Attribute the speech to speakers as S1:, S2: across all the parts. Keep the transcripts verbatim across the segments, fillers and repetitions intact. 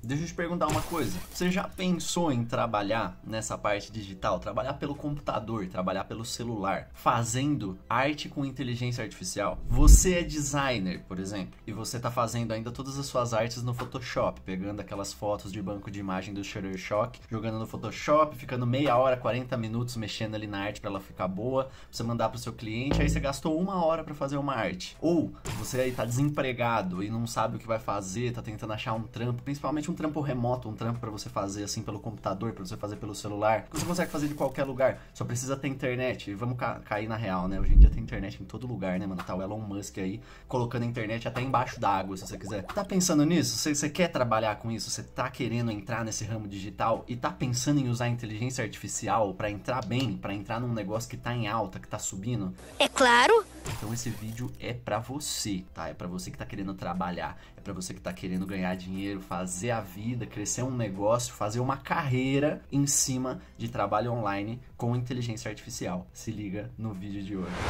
S1: deixa eu te perguntar uma coisa. Você já pensou em trabalhar nessa parte digital? Trabalhar pelo computador, trabalhar pelo celular, fazendo arte com inteligência artificial? Você é designer, por exemplo, e você tá fazendo ainda todas as suas artes no Photoshop, pegando aquelas fotos de banco de imagem do Shutterstock, jogando no Photoshop, ficando meia hora, quarenta minutos mexendo ali na arte para ela ficar boa, pra você mandar pro seu cliente, aí você gastou uma hora para fazer uma arte. Ou você aí tá desempregado e não sabe o que vai fazer, tá tentando achar um trampo, principalmente um trampo remoto, um trampo para você fazer assim pelo computador, para você fazer pelo celular, que você consegue fazer de qualquer lugar, só precisa ter internet. E vamos ca cair na real, né? Hoje em dia tem internet em todo lugar, né, mano? Tá o Elon Musk aí colocando a internet até embaixo da água, se você quiser. Tá pensando nisso? Você, você quer trabalhar com isso? Você tá querendo entrar nesse ramo digital e tá pensando em usar a inteligência artificial para entrar bem, para entrar num negócio que tá em alta, que tá subindo?
S2: É claro!
S1: Então esse vídeo é pra você, tá? É pra você que tá querendo trabalhar, é pra você que tá querendo ganhar dinheiro, fazer a vida, crescer um negócio, fazer uma carreira em cima de trabalho online com inteligência artificial. Se liga no vídeo de hoje.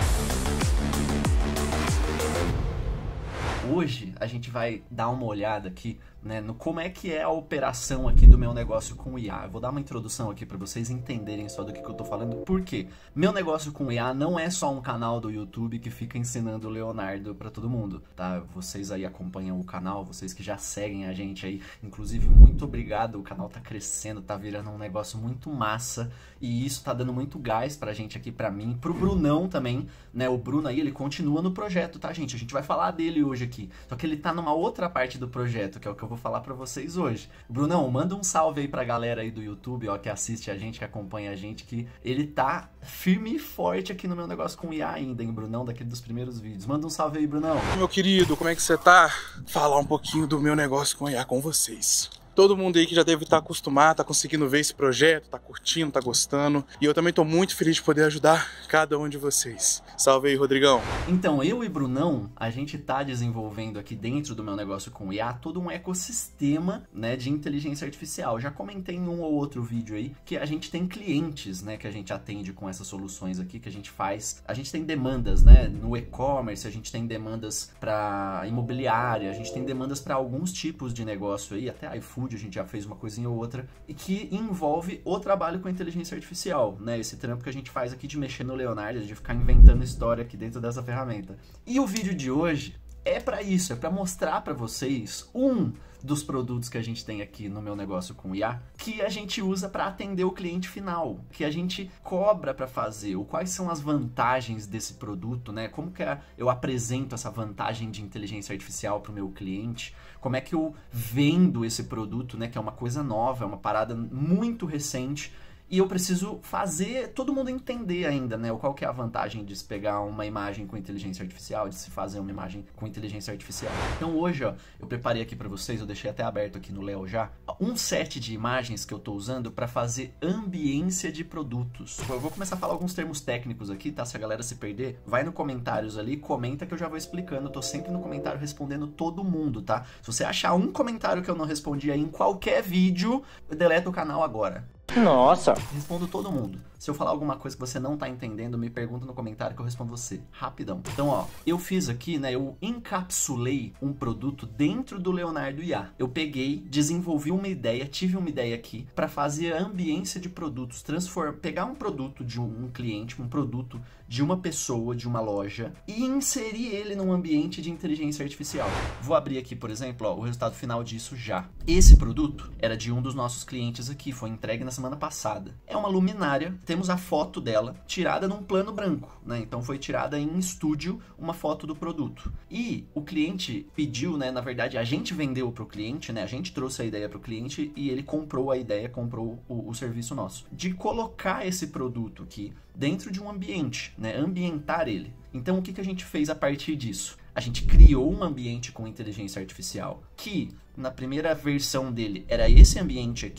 S1: Hoje a gente vai dar uma olhada aqui, né, no como é que é a operação aqui do meu negócio com I A. Eu vou dar uma introdução aqui para vocês entenderem só do que, que eu tô falando. Por quê? Meu negócio com I A não é só um canal do YouTube que fica ensinando o Leonardo para todo mundo, tá? Vocês aí acompanham o canal, vocês que já seguem a gente aí, inclusive muito obrigado, o canal tá crescendo, tá virando um negócio muito massa e isso tá dando muito gás pra gente aqui, pra mim, pro Brunão também, né? O Bruno aí, ele continua no projeto, tá, gente? A gente vai falar dele hoje aqui, só que ele tá numa outra parte do projeto, que é o que eu vou falar pra vocês hoje. Brunão, manda um salve aí pra galera aí do YouTube, ó, que assiste a gente, que acompanha a gente, que ele tá firme e forte aqui no meu negócio com I A ainda, hein, Brunão, daquele dos primeiros vídeos. Manda um salve aí, Brunão.
S3: Meu querido, como é que você tá? Falar um pouquinho do meu negócio com I A com vocês. Todo mundo aí que já deve estar acostumado, tá conseguindo ver esse projeto, tá curtindo, tá gostando. E eu também tô muito feliz de poder ajudar cada um de vocês. Salve aí, Rodrigão.
S1: Então, eu e Brunão, a gente tá desenvolvendo aqui dentro do meu negócio com I A todo um ecossistema, né, de inteligência artificial. Já comentei em um ou outro vídeo aí que a gente tem clientes, né, que a gente atende com essas soluções aqui, que a gente faz. A gente tem demandas, né, no e-commerce, a gente tem demandas para imobiliária, a gente tem demandas para alguns tipos de negócio aí, até iFood a gente já fez uma coisinha ou outra, e que envolve o trabalho com inteligência artificial, né? Esse trampo que a gente faz aqui de mexer no Leonardo, de ficar inventando história aqui dentro dessa ferramenta. E o vídeo de hoje é para isso, é para mostrar para vocês um dos produtos que a gente tem aqui no meu negócio com I A, que a gente usa para atender o cliente final, que a gente cobra para fazer, ou quais são as vantagens desse produto, né? Como que eu apresento essa vantagem de inteligência artificial para o meu cliente, como é que eu vendo esse produto, né? Que é uma coisa nova, é uma parada muito recente, e eu preciso fazer todo mundo entender ainda, né? Qual que é a vantagem de se pegar uma imagem com inteligência artificial, de se fazer uma imagem com inteligência artificial. Então hoje, ó, eu preparei aqui para vocês, eu deixei até aberto aqui no Léo já, um set de imagens que eu tô usando para fazer ambiência de produtos. Eu vou começar a falar alguns termos técnicos aqui, tá? Se a galera se perder, vai no comentários ali, comenta que eu já vou explicando. Eu tô sempre no comentário respondendo todo mundo, tá? Se você achar um comentário que eu não respondi aí em qualquer vídeo, deleta o canal agora.
S4: Nossa!
S1: Respondo todo mundo. Se eu falar alguma coisa que você não tá entendendo, me pergunta no comentário que eu respondo você, rapidão. Então, ó, eu fiz aqui, né, eu encapsulei um produto dentro do Leonardo I A. Eu peguei, desenvolvi uma ideia, tive uma ideia aqui para fazer a ambiência de produtos, transformar, pegar um produto de um, um cliente, um produto de uma pessoa, de uma loja, e inserir ele num ambiente de inteligência artificial. Vou abrir aqui, por exemplo, ó, o resultado final disso já. Esse produto era de um dos nossos clientes aqui, foi entregue na semana passada. É uma luminária, temos a foto dela tirada num plano branco, né? Então foi tirada em estúdio uma foto do produto. E o cliente pediu, né? Na verdade, a gente vendeu para o cliente, né? A gente trouxe a ideia para o cliente e ele comprou a ideia, comprou o, o serviço nosso de colocar esse produto aqui dentro de um ambiente, né? Ambientar ele. Então o que, que a gente fez a partir disso? A gente criou um ambiente com inteligência artificial que, na primeira versão dele, era esse ambiente aqui,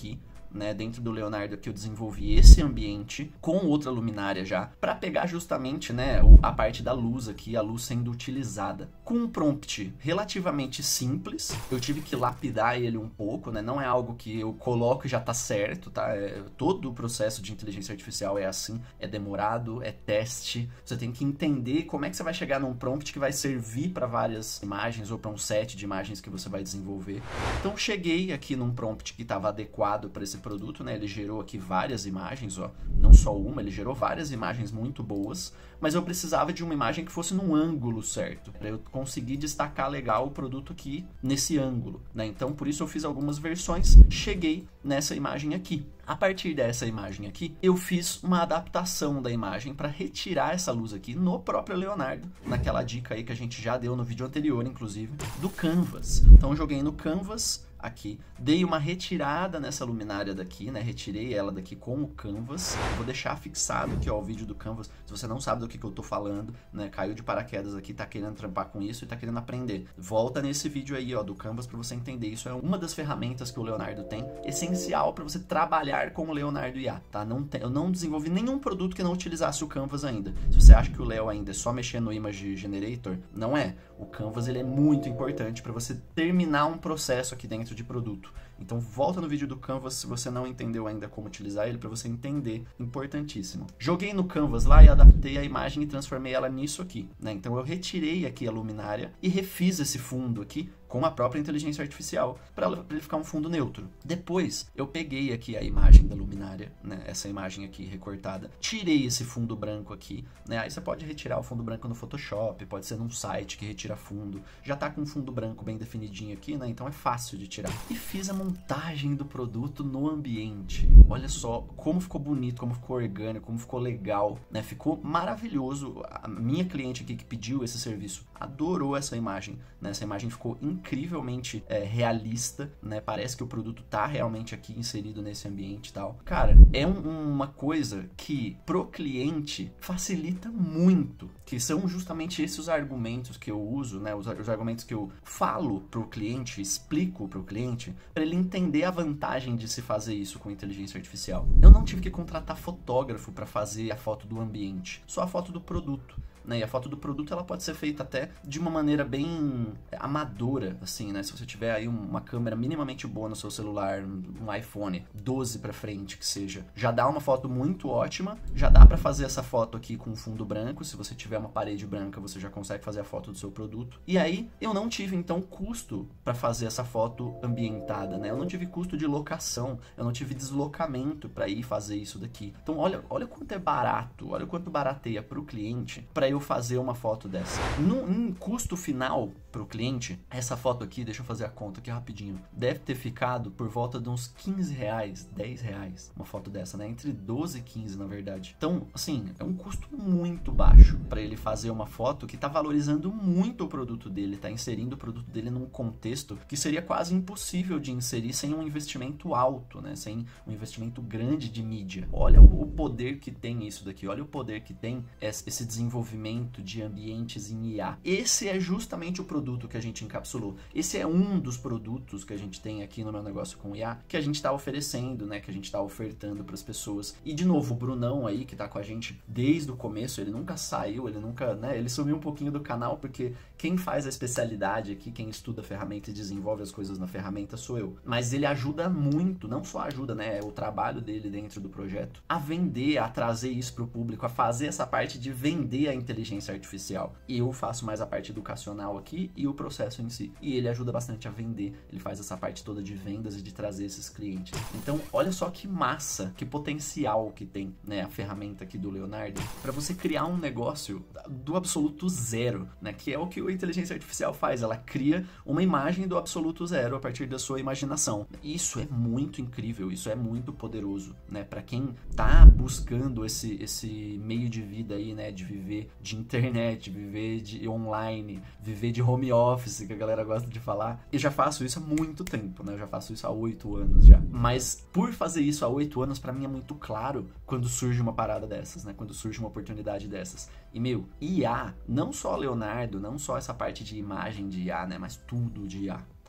S1: né, dentro do Leonardo que eu desenvolvi esse ambiente com outra luminária já, para pegar justamente, né, a parte da luz aqui, a luz sendo utilizada. Com um prompt relativamente simples, eu tive que lapidar ele um pouco, né, não é algo que eu coloco e já tá certo, tá? É, todo o processo de inteligência artificial é assim, é demorado, é teste, você tem que entender como é que você vai chegar num prompt que vai servir para várias imagens ou para um set de imagens que você vai desenvolver. Então cheguei aqui num prompt que estava adequado para esse produto, né? Ele gerou aqui várias imagens, ó, não só uma, ele gerou várias imagens muito boas, mas eu precisava de uma imagem que fosse num ângulo certo, para eu conseguir destacar legal o produto aqui nesse ângulo, né? Então por isso eu fiz algumas versões, cheguei nessa imagem aqui. A partir dessa imagem aqui, eu fiz uma adaptação da imagem para retirar essa luz aqui no próprio Leonardo, naquela dica aí que a gente já deu no vídeo anterior, inclusive, do Canvas. Então eu joguei no Canvas aqui, dei uma retirada nessa luminária daqui, né, retirei ela daqui com o Canvas, vou deixar fixado aqui, ó, o vídeo do Canvas, se você não sabe do que, que eu tô falando, né, caiu de paraquedas aqui, tá querendo trampar com isso e tá querendo aprender, volta nesse vídeo aí, ó, do Canvas para você entender, isso é uma das ferramentas que o Leonardo tem, essencial para você trabalhar com o Leonardo I A, tá, não tem, eu não desenvolvi nenhum produto que não utilizasse o Canvas ainda, se você acha que o Leo ainda é só mexer no Image Generator, não é, o Canvas ele é muito importante para você terminar um processo aqui dentro de produto. Então volta no vídeo do Canvas se você não entendeu ainda como utilizar ele, para você entender, importantíssimo. Joguei no Canvas lá e adaptei a imagem e transformei ela nisso aqui, né? Então eu retirei aqui a luminária e refiz esse fundo aqui com a própria inteligência artificial, para ele ficar um fundo neutro. Depois, eu peguei aqui a imagem da luminária, né, essa imagem aqui recortada, tirei esse fundo branco aqui, né, aí você pode retirar o fundo branco no Photoshop, pode ser num site que retira fundo, já tá com um fundo branco bem definidinho aqui, né, então é fácil de tirar. E fiz a montagem do produto no ambiente. Olha só como ficou bonito, como ficou orgânico, como ficou legal, né, ficou maravilhoso. A minha cliente aqui que pediu esse serviço adorou essa imagem, né, essa imagem ficou incrível, incrivelmente é, realista, né? Parece que o produto tá realmente aqui inserido nesse ambiente e tal. Cara, é um, uma coisa que pro cliente facilita muito, que são justamente esses os argumentos que eu uso, né? Os, os argumentos que eu falo pro cliente, explico pro cliente, para ele entender a vantagem de se fazer isso com inteligência artificial. Eu não tive que contratar fotógrafo para fazer a foto do ambiente, só a foto do produto. Né? E a foto do produto ela pode ser feita até de uma maneira bem amadora, assim, né? Se você tiver aí uma câmera minimamente boa no seu celular, um iPhone doze para frente que seja, já dá uma foto muito ótima, já dá para fazer essa foto aqui com fundo branco, se você tiver uma parede branca você já consegue fazer a foto do seu produto. E aí eu não tive então custo para fazer essa foto ambientada, né? Eu não tive custo de locação, eu não tive deslocamento para ir fazer isso daqui. Então olha, olha quanto é barato, olha quanto barateia para o cliente para eu fazer uma foto dessa. No, no custo final para o cliente, essa foto aqui, deixa eu fazer a conta aqui rapidinho, deve ter ficado por volta de uns quinze reais, dez reais, uma foto dessa, né? Entre doze e quinze, na verdade. Então, assim, é um custo muito baixo para ele fazer uma foto que tá valorizando muito o produto dele, tá inserindo o produto dele num contexto que seria quase impossível de inserir sem um investimento alto, né? Sem um investimento grande de mídia. Olha o poder que tem isso daqui, olha o poder que tem esse desenvolvimento de ambientes em I A. Esse é justamente o produto que a gente encapsulou. Esse é um dos produtos que a gente tem aqui no Meu Negócio com I A, que a gente está oferecendo, né, que a gente está ofertando para as pessoas. E de novo, o Brunão aí, que está com a gente desde o começo, ele nunca saiu, ele nunca, né, ele sumiu um pouquinho do canal, porque quem faz a especialidade aqui, quem estuda a ferramenta e desenvolve as coisas na ferramenta sou eu. Mas ele ajuda muito, não só ajuda, né, é o trabalho dele dentro do projeto, a vender, a trazer isso para o público, a fazer essa parte de vender a inteligência artificial. E eu faço mais a parte educacional aqui e o processo em si. E ele ajuda bastante a vender. Ele faz essa parte toda de vendas e de trazer esses clientes. Então, olha só que massa, que potencial que tem, né, a ferramenta aqui do Leonardo para você criar um negócio do absoluto zero, né, que é o que a inteligência artificial faz. Ela cria uma imagem do absoluto zero a partir da sua imaginação. Isso é muito incrível, isso é muito poderoso, né, para quem tá buscando esse, esse meio de vida aí, né, de viver de internet, viver de online, viver de home office, que a galera gosta de falar. Eu já faço isso há muito tempo, né? Eu já faço isso há oito anos já. Mas por fazer isso há oito anos, pra mim é muito claro quando surge uma parada dessas, né? Quando surge uma oportunidade dessas. E, meu, I A, não só Leonardo, não só essa parte de imagem de I A, né? Mas tudo de I A. Tá?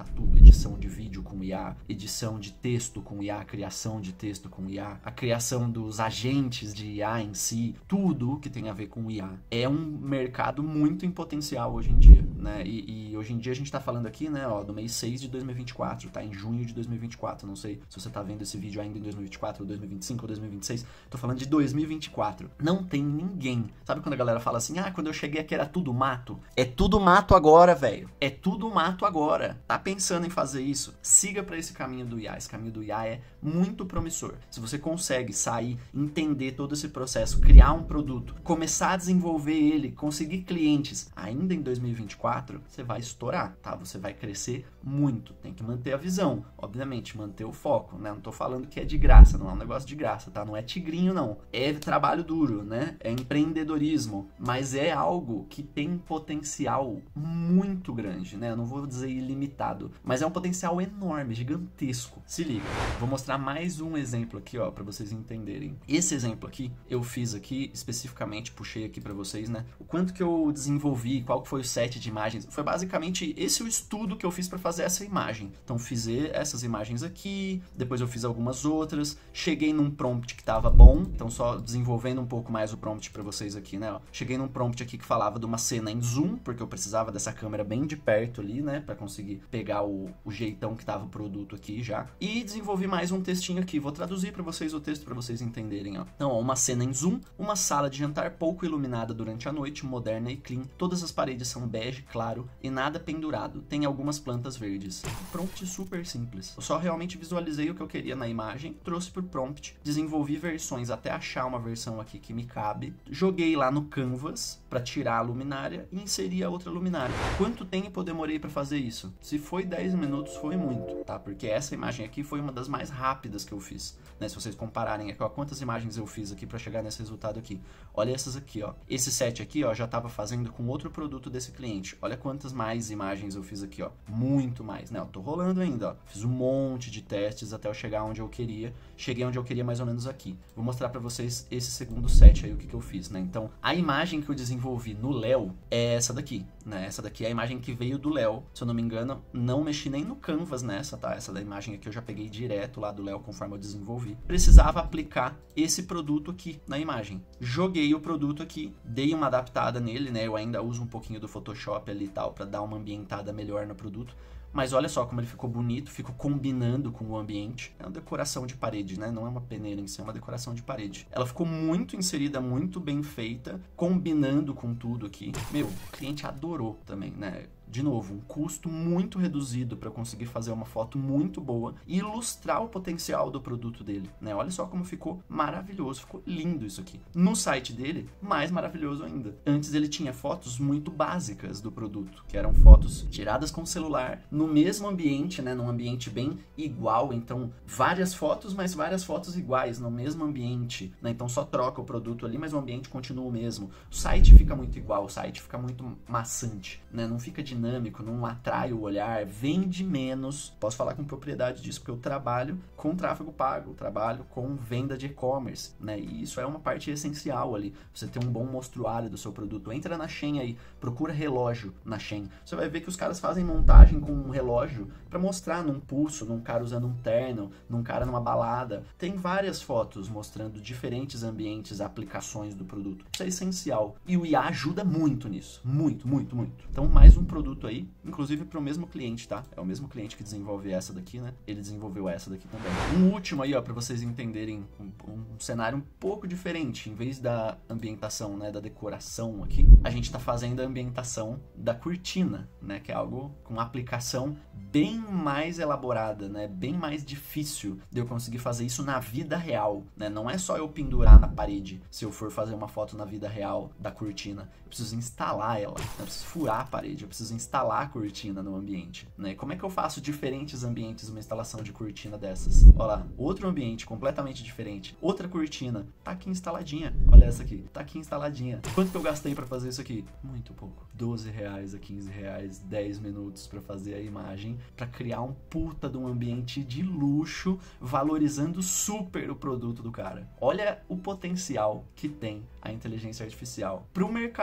S1: tá tudo. Edição de vídeo com I A, edição de texto com I A, criação de texto com I A, a criação dos agentes de I A em si, tudo que tem a ver com I A. É um mercado muito em potencial hoje em dia, né? E, e hoje em dia a gente tá falando aqui, né, ó, do mês seis de dois mil e vinte e quatro, tá? Em junho de dois mil e vinte e quatro, não sei se você tá vendo esse vídeo ainda em dois mil e vinte e quatro, ou dois mil e vinte e cinco, ou dois mil e vinte e seis, tô falando de dois mil e vinte e quatro. Não tem ninguém. Sabe quando a galera fala assim, ah, quando eu cheguei aqui era tudo mato? É tudo mato agora, velho. É tudo mato agora. Tá pensando em fazer isso? Siga pra esse caminho do I A. Esse caminho do I A é muito promissor. Se você consegue sair, entender todo esse processo, criar um produto, começar a desenvolver ele, conseguir clientes ainda em dois mil e vinte e quatro, você vai estourar, tá? Você vai crescer muito. Tem que manter a visão, obviamente, manter o foco, né? Não tô falando que é de graça, não é um negócio de graça, tá? Não é tigrinho, não. É trabalho duro, né? É empreendedorismo, mas é algo que tem potencial muito grande, né? Eu não vou dizer ilimitado, mas é um potencial enorme, gigantesco. Se liga, vou mostrar mais um exemplo aqui, ó, pra vocês entenderem. Esse exemplo aqui, eu fiz aqui, especificamente, puxei aqui pra vocês, né? O quanto que eu desenvolvi, qual que foi o set de imagens. Foi basicamente esse o estudo que eu fiz pra fazer essa imagem. Então, fiz essas imagens aqui, depois eu fiz algumas outras, cheguei num prompt que tava bom, então só desenvolvendo um pouco mais o prompt pra vocês aqui, né? Ó. Cheguei num prompt aqui que falava de uma cena em zoom, porque eu precisava dessa câmera bem de perto ali, né? Pra conseguir pegar o, o jeitão que tava o produto aqui já. E desenvolvi mais um textinho aqui. Vou traduzir pra vocês o texto pra vocês entenderem, ó. Então, ó, uma cena em zoom, uma sala de jantar pouco iluminada durante a noite, moderna e clean. Todas as paredes são bege, claro, e nada pendurado. Tem algumas plantas verdes. Prompt super simples. Eu só realmente visualizei o que eu queria na imagem, trouxe por prompt, desenvolvi versões até achar uma versão aqui que me cabe, joguei lá no Canvas para tirar a luminária e inserir a outra luminária. Quanto tempo eu demorei para fazer isso? Se foi dez minutos, foi muito, tá? Porque essa imagem aqui foi uma das mais rápidas que eu fiz, né? Se vocês compararem aqui, ó, quantas imagens eu fiz aqui para chegar nesse resultado aqui. Olha essas aqui, ó. Esse set aqui, ó, já tava fazendo com outro produto desse cliente. Olha quantas mais imagens eu fiz aqui, ó. Muito mais, né? Eu tô rolando ainda, ó. Fiz um monte de testes até eu chegar onde eu queria. Cheguei onde eu queria mais ou menos aqui. Vou mostrar pra vocês esse segundo set aí, o que que eu fiz, né? Então, a imagem que eu desenvolvi no Léo é essa daqui, né? Essa daqui é a imagem que veio do Léo. Se eu não me engano, não mexi nem no Canvas nessa, tá? Essa da imagem aqui eu já peguei direto lá do Léo conforme eu desenvolvi. Precisava aplicar esse produto aqui na imagem. Joguei o produto aqui, dei uma adaptada nele, né? Eu ainda uso um pouquinho do Photoshop ali e tal, pra dar uma ambientada melhor no produto. Mas olha só como ele ficou bonito, ficou combinando com o ambiente. É uma decoração de parede, né? Não é uma peneira em si, é uma decoração de parede. Ela ficou muito inserida, muito bem feita, combinando com tudo aqui. Meu, o cliente adorou também, né? De novo, um custo muito reduzido para conseguir fazer uma foto muito boa e ilustrar o potencial do produto dele, né? Olha só como ficou maravilhoso, ficou lindo isso aqui. No site dele, mais maravilhoso ainda. Antes ele tinha fotos muito básicas do produto, que eram fotos tiradas com celular, no mesmo ambiente, né? Num ambiente bem igual, então várias fotos, mas várias fotos iguais no mesmo ambiente, né? Então só troca o produto ali, mas o ambiente continua o mesmo. O site fica muito igual, o site fica muito maçante, né? Não fica dinâmico. Dinâmico, não atrai o olhar, vende menos. Posso falar com propriedade disso, porque eu trabalho com tráfego pago, trabalho com venda de e-commerce, né? E isso é uma parte essencial ali. Você ter um bom mostruário do seu produto. Entra na Shein aí, procura relógio na Shein. Você vai ver que os caras fazem montagem com um relógio para mostrar num pulso, num cara usando um terno, num cara numa balada. Tem várias fotos mostrando diferentes ambientes, aplicações do produto. Isso é essencial. E o I A ajuda muito nisso. Muito, muito, muito. Então, mais um produto aí, inclusive para o mesmo cliente, tá? É o mesmo cliente que desenvolve essa daqui, né? Ele desenvolveu essa daqui também. Um último aí, ó, para vocês entenderem um, um cenário um pouco diferente. Em vez da ambientação, né, da decoração aqui, a gente tá fazendo a ambientação da cortina, né? Que é algo com uma aplicação bem mais elaborada, né? Bem mais difícil de eu conseguir fazer isso na vida real, né? Não é só eu pendurar na parede se eu for fazer uma foto na vida real da cortina. Eu preciso instalar ela, eu preciso furar a parede, eu preciso instalar a cortina no ambiente, né? Como é que eu faço diferentes ambientes uma instalação de cortina dessas? Olha lá, outro ambiente completamente diferente, outra cortina, tá aqui instaladinha. Olha essa aqui, tá aqui instaladinha. Quanto que eu gastei pra fazer isso aqui? Muito pouco. doze reais a quinze reais, dez minutos pra fazer a imagem, pra criar um puta de um ambiente de luxo, valorizando super o produto do cara. Olha o potencial que tem a inteligência artificial pro mercado,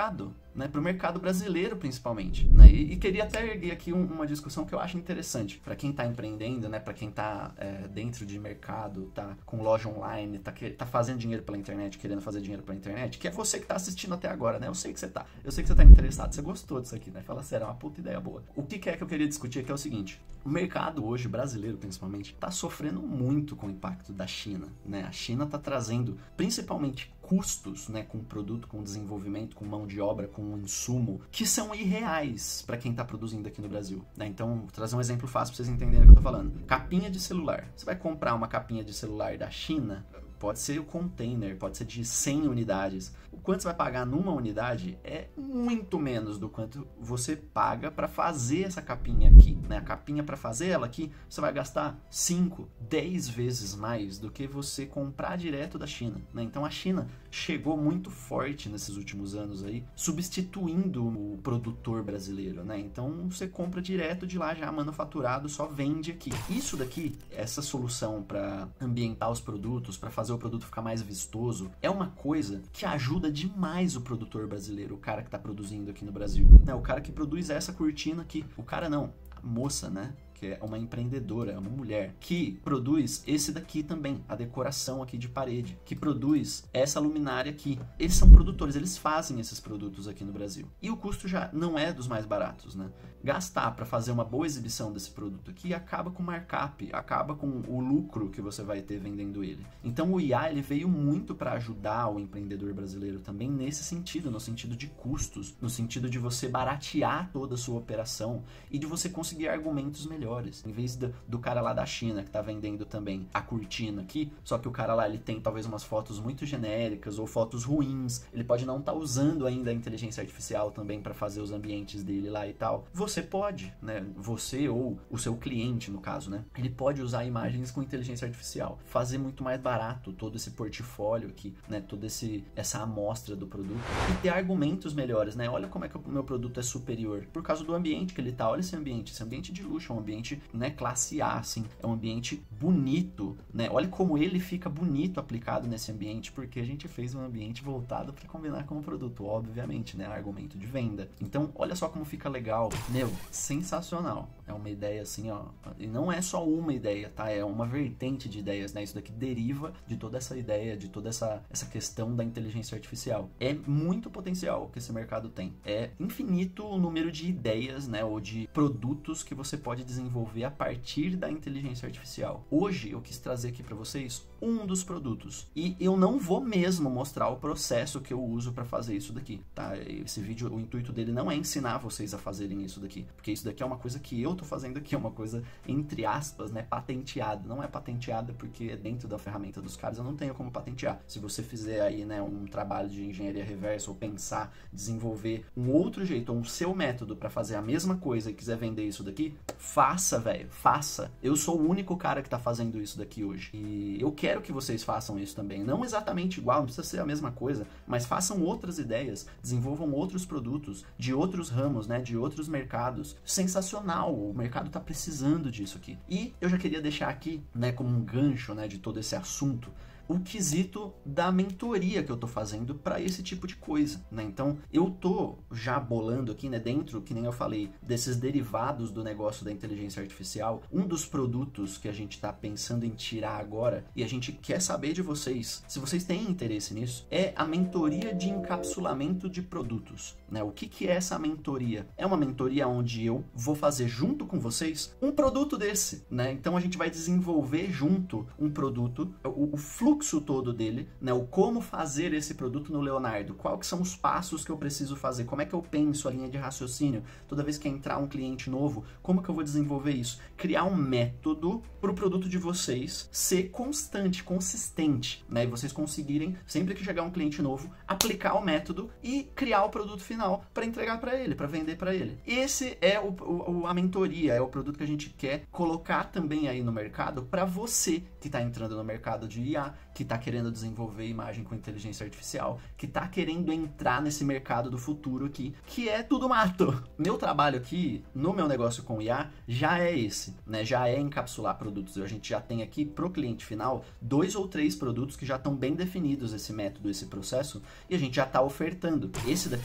S1: né, para o mercado brasileiro principalmente, né, e, e queria até erguer aqui um, uma discussão que eu acho interessante para quem está empreendendo, né, para quem está é, dentro de mercado, tá com loja online, tá, que, tá fazendo dinheiro pela internet, querendo fazer dinheiro pela internet, que é você que está assistindo até agora, né, eu sei que você tá, eu sei que você tá interessado, você gostou disso aqui, né, fala sério, é uma puta ideia boa. O que, que é que eu queria discutir aqui é o seguinte: o mercado hoje, brasileiro principalmente, está sofrendo muito com o impacto da China, né, a China está trazendo principalmente custos, né, com produto, com desenvolvimento, com mão de obra, com insumo, que são irreais para quem está produzindo aqui no Brasil, né? Então, vou trazer um exemplo fácil para vocês entenderem o que eu tô falando. Capinha de celular. Você vai comprar uma capinha de celular da China, pode ser o container, pode ser de cem unidades. O quanto você vai pagar numa unidade é muito menos do quanto você paga para fazer essa capinha aqui, né? A capinha, para fazer ela aqui, você vai gastar cinco, dez vezes mais do que você comprar direto da China, né? Então a China chegou muito forte nesses últimos anos aí, substituindo o produtor brasileiro, né? Então você compra direto de lá já manufaturado, só vende aqui. Isso daqui, essa solução para ambientar os produtos, para fazer o produto ficar mais vistoso, é uma coisa que ajuda demais o produtor brasileiro, o cara que está produzindo aqui no Brasil, né? O cara que produz essa cortina aqui, o cara não, a moça, né? Que é uma empreendedora, é uma mulher, que produz esse daqui também, a decoração aqui de parede, que produz essa luminária aqui. Eles são produtores, eles fazem esses produtos aqui no Brasil. E o custo já não é dos mais baratos, né? Gastar para fazer uma boa exibição desse produto aqui acaba com o markup, acaba com o lucro que você vai ter vendendo ele. Então o I A, ele veio muito para ajudar o empreendedor brasileiro também nesse sentido, no sentido de custos, no sentido de você baratear toda a sua operação e de você conseguir argumentos melhores. Em vez do, do cara lá da China que tá vendendo também a cortina aqui, só que o cara lá ele tem talvez umas fotos muito genéricas ou fotos ruins, ele pode não estar tá usando ainda a inteligência artificial também para fazer os ambientes dele lá e tal. Você pode, né? Você ou o seu cliente, no caso, né? Ele pode usar imagens com inteligência artificial, fazer muito mais barato todo esse portfólio aqui, né? Toda esse, essa amostra do produto e ter argumentos melhores, né? Olha como é que o meu produto é superior por causa do ambiente que ele tá. Olha esse ambiente, esse ambiente de luxo, é um ambiente, né, classe A, assim, é um ambiente bonito, né? Olha como ele fica bonito aplicado nesse ambiente, porque a gente fez um ambiente voltado para combinar com o produto, obviamente, né? Argumento de venda. Então, olha só como fica legal. Meu, sensacional. É uma ideia assim, ó, e não é só uma ideia, tá? É uma vertente de ideias, né? Isso daqui deriva de toda essa ideia, de toda essa, essa questão da inteligência artificial. É muito potencial que esse mercado tem. É infinito o número de ideias, né, ou de produtos que você pode desenvolver a partir da inteligência artificial. Hoje eu quis trazer aqui para vocês um dos produtos e eu não vou mesmo mostrar o processo que eu uso para fazer isso daqui, tá? Esse vídeo, o intuito dele não é ensinar vocês a fazerem isso daqui, porque isso daqui é uma coisa que eu tô fazendo aqui, é uma coisa entre aspas, né, patenteada. Não é patenteada porque é dentro da ferramenta dos caras, eu não tenho como patentear. Se você fizer aí, né, um trabalho de engenharia reversa ou pensar, desenvolver um outro jeito, ou um seu método para fazer a mesma coisa e quiser vender isso daqui, faça, velho, faça. Eu sou o único cara que tá fazendo isso daqui hoje. E eu quero que vocês façam isso também. Não exatamente igual, não precisa ser a mesma coisa, mas façam outras ideias, desenvolvam outros produtos de outros ramos, né, de outros mercados. Sensacional, o mercado tá precisando disso aqui. E eu já queria deixar aqui, né, como um gancho, né, de todo esse assunto, o quesito da mentoria que eu tô fazendo para esse tipo de coisa, né? Então, eu tô já bolando aqui, né, dentro, que nem eu falei, desses derivados do negócio da inteligência artificial, um dos produtos que a gente tá pensando em tirar agora, e a gente quer saber de vocês, se vocês têm interesse nisso, é a mentoria de encapsulamento de produtos, né? O que que é essa mentoria? É uma mentoria onde eu vou fazer junto com vocês um produto desse, né? Então, a gente vai desenvolver junto um produto, o, o fluxo fluxo todo dele, né? O como fazer esse produto no Leonardo, quais que são os passos que eu preciso fazer, como é que eu penso a linha de raciocínio, toda vez que entrar um cliente novo, como que eu vou desenvolver isso? Criar um método para o produto de vocês ser constante, consistente, né? E vocês conseguirem, sempre que chegar um cliente novo, aplicar o método e criar o produto final para entregar para ele, para vender para ele. Esse é o, o, a mentoria, é o produto que a gente quer colocar também aí no mercado para você que está entrando no mercado de I A, que está querendo desenvolver imagem com inteligência artificial, que está querendo entrar nesse mercado do futuro aqui, que é tudo mato. Meu trabalho aqui, no meu negócio com I A, já é esse, né? Já é encapsular produtos. A gente já tem aqui pro cliente final dois ou três produtos que já estão bem definidos esse método, esse processo, e a gente já está ofertando. Esse daqui é um dos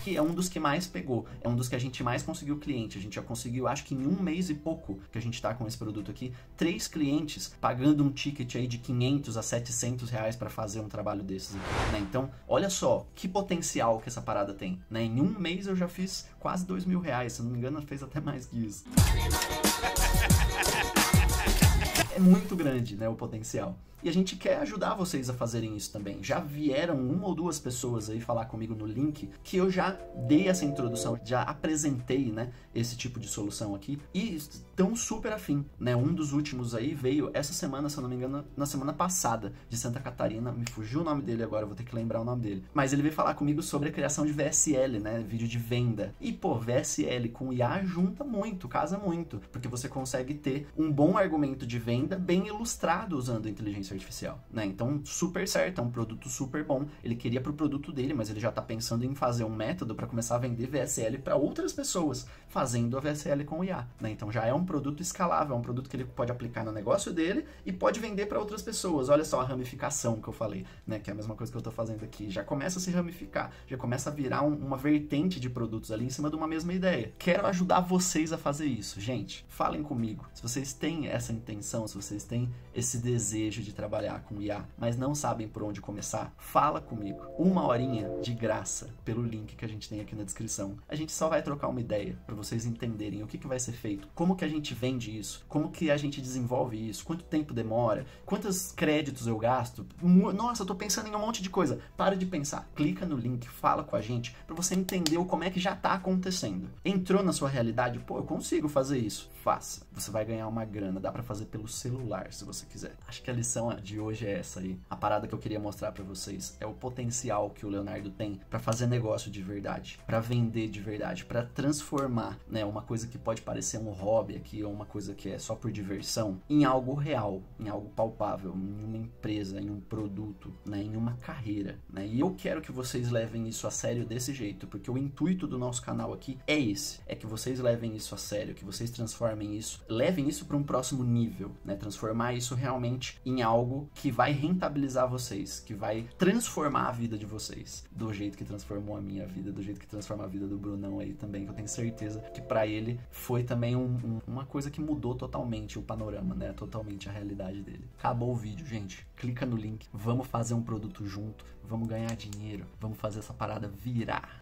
S1: dos que mais pegou, é um dos que a gente mais conseguiu cliente. A gente já conseguiu, acho que em um mês e pouco que a gente tá com esse produto aqui, três clientes pagando um ticket aí de quinhentos a setecentos reais para fazer um trabalho desses aqui, né? Então, olha só que potencial que essa parada tem, né? Em um mês eu já fiz quase dois mil reais, se não me engano, fez até mais que isso. É muito grande, né, o potencial. E a gente quer ajudar vocês a fazerem isso também. Já vieram uma ou duas pessoas aí falar comigo no link que eu já dei essa introdução, já apresentei, né, esse tipo de solução aqui e estão super afim, né? Um dos últimos aí veio essa semana, se eu não me engano, na semana passada, de Santa Catarina, me fugiu o nome dele agora, vou ter que lembrar o nome dele. Mas ele veio falar comigo sobre a criação de V S L, né, vídeo de venda. E pô, V S L com I A junta muito, casa muito, porque você consegue ter um bom argumento de venda bem ilustrado usando a inteligência artificial, né? Então, super certo, é um produto super bom. Ele queria pro produto dele, mas ele já tá pensando em fazer um método para começar a vender V S L para outras pessoas, fazendo a V S L com I A, né? Então, já é um produto escalável, é um produto que ele pode aplicar no negócio dele e pode vender para outras pessoas. Olha só a ramificação que eu falei, né? Que é a mesma coisa que eu tô fazendo aqui. Já começa a se ramificar, já começa a virar um, uma vertente de produtos ali em cima de uma mesma ideia. Quero ajudar vocês a fazer isso, gente. Falem comigo. Se vocês têm essa intenção, se vocês têm esse desejo de trabalhar com I A, mas não sabem por onde começar, fala comigo. Uma horinha de graça pelo link que a gente tem aqui na descrição. A gente só vai trocar uma ideia para vocês entenderem o que, que vai ser feito, como que a gente vende isso, como que a gente desenvolve isso, quanto tempo demora, quantos créditos eu gasto. Nossa, eu tô pensando em um monte de coisa. Para de pensar. Clica no link, fala com a gente para você entender como é que já tá acontecendo. Entrou na sua realidade? Pô, eu consigo fazer isso. Faça. Você vai ganhar uma grana. Dá para fazer pelo celular, se você quiser. Acho que a lição de hoje é essa aí. A parada que eu queria mostrar para vocês é o potencial que o Leonardo tem para fazer negócio de verdade, para vender de verdade, para transformar, né, uma coisa que pode parecer um hobby aqui ou uma coisa que é só por diversão em algo real, em algo palpável, em uma empresa, em um produto, né, em uma carreira, né? E eu quero que vocês levem isso a sério desse jeito, porque o intuito do nosso canal aqui é esse, é que vocês levem isso a sério, que vocês transformem isso, levem isso para um próximo nível, né? Transformar isso realmente em algo que vai rentabilizar vocês, que vai transformar a vida de vocês, do jeito que transformou a minha vida, do jeito que transforma a vida do Brunão aí também, que eu tenho certeza que para ele foi também um, um, uma coisa que mudou totalmente o panorama, né? Totalmente a realidade dele. Acabou o vídeo, gente. Clica no link, vamos fazer um produto junto, vamos ganhar dinheiro, vamos fazer essa parada virar.